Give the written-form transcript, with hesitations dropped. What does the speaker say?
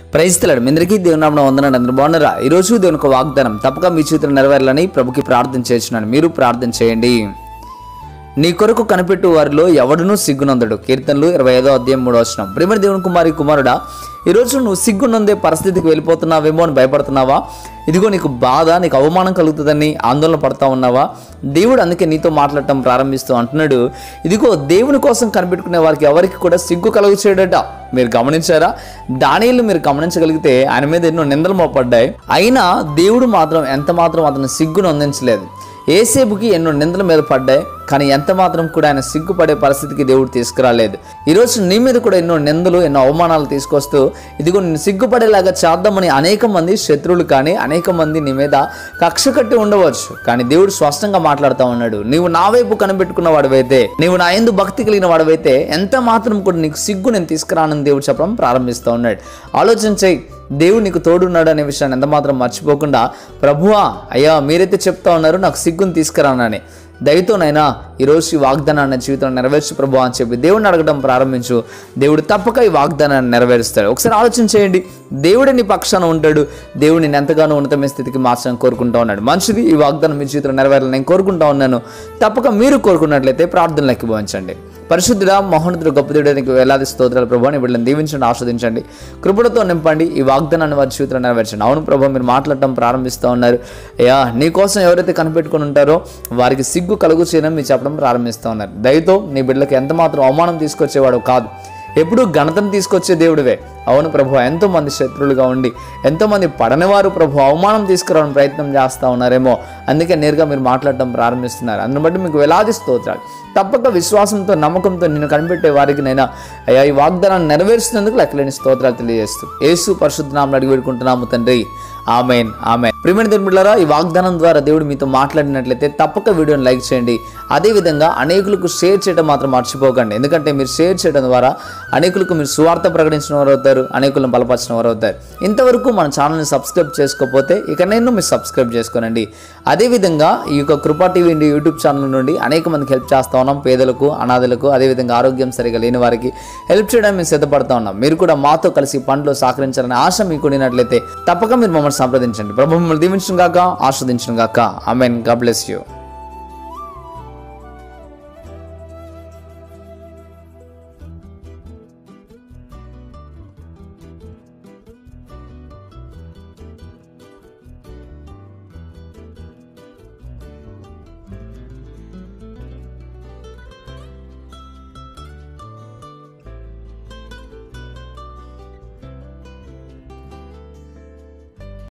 Praise తెలడు అందరికీ దేవుని నామమున వందనాలు. అందరూ బాగున్నారా? ఈ రోజు దేవుని యొక్క వాగ్దానం తప్పక మీ జీవితంలో నెరవేరాలని ప్రభుకి ప్రార్థన చేస్తున్నాను. మీరు ప్రార్థన చేయండి. నీ కొరకు కనిపెట్టు వారిలో ఎవడునూ సిగ్గునందడు. కీర్తనలు 25వ అధ్యాయం 3వ వచనం. ప్రియమైన దేవుని కుమారుడా, ఈరోజు నువ్వు సిగ్గునందే పరిస్థితికి వెళ్ళిపోతున్నావేమో అని భయపడుతున్నావా? ఇదిగో నీకు బాధ, నీకు అవమానం కలుగుతుందని ఆందోళన పడతా ఉన్నావా? దేవుడు అందుకే నీతో మాట్లాడటం ప్రారంభిస్తూ అంటున్నాడు, ఇదిగో దేవుని కోసం కనిపెట్టుకునే వారికి ఎవరికి కూడా సిగ్గు కలుగు చేయడట. మీరు గమనించారా? దానియేలు మీరు గమనించగలిగితే ఆయన మీద ఎన్నో నిందలు మోపడ్డాయి. అయినా దేవుడు మాత్రం ఎంత మాత్రం అతను సిగ్గును అందించలేదు. ఏసేపుకి ఎన్నో నిందల మీద పడ్డాయి, కానీ ఎంత మాత్రం కూడా ఆయన సిగ్గుపడే పరిస్థితికి దేవుడు తీసుకురాలేదు. ఈరోజు నీ మీద కూడా ఎన్నో నిందలు, ఎన్నో అవమానాలు తీసుకొస్తూ ఇదిగో నేను సిగ్గుపడేలాగా చేద్దామని అనేక మంది శత్రువులు కానీ అనేక మంది నీ మీద కక్ష కట్టి ఉండవచ్చు. కానీ దేవుడు స్పష్టంగా మాట్లాడుతూ ఉన్నాడు, నీవు నా వైపు కనిపెట్టుకున్న వాడివైతే, నీవు నా యందు భక్తి కలిగిన వాడివైతే ఎంత మాత్రం కూడా నీకు సిగ్గు నేను తీసుకురానని దేవుడు చెప్పడం ప్రారంభిస్తూ ఉన్నాడు. ఆలోచన చేయి, దేవుడు నీకు తోడున్నాడు అనే విషయాన్ని ఎంత మాత్రం మర్చిపోకుండా, ప్రభువా అయ్యా మీరైతే చెప్తా ఉన్నారు నాకు సిగ్గును తీసుకురానని, దయతోనైనా ఈరోజు ఈ వాగ్దానాన్ని జీవితంలో నెరవేర్చు ప్రభు అని చెప్పి దేవుడిని అడగడం ప్రారంభించు. దేవుడు తప్పక ఈ వాగ్దానాన్ని నెరవేరుస్తాడు. ఒకసారి ఆలోచన చేయండి, దేవుడే నీ పక్షాన ఉంటాడు. దేవుడు నేను ఎంతగానో ఉన్నతమైన స్థితికి మార్చాలని కోరుకుంటా ఉన్నాడు. మంచిది, ఈ వాగ్దానం మీ జీవితంలో నెరవేరాలని నేను కోరుకుంటా ఉన్నాను. తప్పక మీరు కోరుకున్నట్లయితే ప్రార్థనలకి భావించండి. పరిశుద్ధుడా, మహోన్నతుడు, గొప్ప దేవుడానికి వేలాది స్తోత్రాలు ప్రభు. వీళ్ళని దీవించండి, ఆస్వాదించండి, కృపణతో నింపండి. ఈ వాగ్దానాన్ని వారి జీవితంలో నెరవేర్చండి. అవును ప్రభు, మీరు మాట్లాడటం ప్రారంభిస్తూ ఉన్నారు. అయ్యా నీ కోసం ఎవరైతే కనిపెట్టుకుని ఉంటారో వారికి సిగ్గు కలుగు చేయడం మీరు చెప్పడం ప్రారంభిస్తూ ఉన్నారు. దయతో నీ బిడ్డలకు ఎంత మాత్రం అవమానం తీసుకొచ్చేవాడు కాదు, ఎప్పుడూ ఘనతను తీసుకొచ్చే దేవుడివే. అవును ప్రభు, ఎంతోమంది శత్రువులుగా ఉండి ఎంతోమంది పడనివారు ప్రభు అవమానం తీసుకురావడానికి ప్రయత్నం చేస్తూ ఉన్నారేమో, అందుకే నేరుగా మీరు మాట్లాడటం ప్రారంభిస్తున్నారు. అందుని బట్టి మీకు వేలాది స్తోత్రాలు. తప్పక విశ్వాసంతో నమ్మకంతో నిన్ను కనిపెట్టే వారికి నైనా అయ్యా ఈ వాగ్దానాన్ని నెరవేర్చినందుకు లెక్కలేని స్తోత్రాలు తెలియజేస్తూ యేసు పరిశుద్ధ నామమున అడిగి వేడుకుంటున్నాము తండ్రి, ఆమేన్ ఆమేన్. ప్రియమైన దేవుని బిడ్డలారా, ఈ వాగ్దానం ద్వారా దేవుడు మీతో మాట్లాడినట్లయితే తప్పక వీడియోని లైక్ చేయండి. అదేవిధంగా అనేకులకు షేర్ చేయడం మాత్రం మర్చిపోకండి. ఎందుకంటే మీరు షేర్ చేయడం ద్వారా అనేకులకు మీరు సువార్త ప్రకటించిన వారు అవుతారు, అనేకులను బలపరిచిన వారు అవుతారు. ఇంతవరకు మన ఛానల్ని సబ్స్క్రైబ్ చేసుకోకపోతే ఇక నేను మీరు సబ్స్క్రైబ్ చేసుకోనండి. అదేవిధంగా ఈ యొక్క కృపా టీవీ ఇండియా యూట్యూబ్ ఛానల్ నుండి అనేక మందికి హెల్ప్ చేస్తూ ఉన్నాం. పేదలకు, అనాథలకు, అదేవిధంగా ఆరోగ్యం సరిగా లేని వారికి హెల్ప్ చేయడానికి మేము సిద్ధపడతా ఉన్నాం. మీరు కూడా మాతో కలిసి పనిలో సహకరించాలని ఆశ మీకు ఉండినట్లయితే తప్పక మీరు మమ్మల్ని సంప్రదించండి. ప్రభు మిమ్మల్ని దీవించును గాక, ఆస్వాదించును గాక. ఆమేన్. God bless you.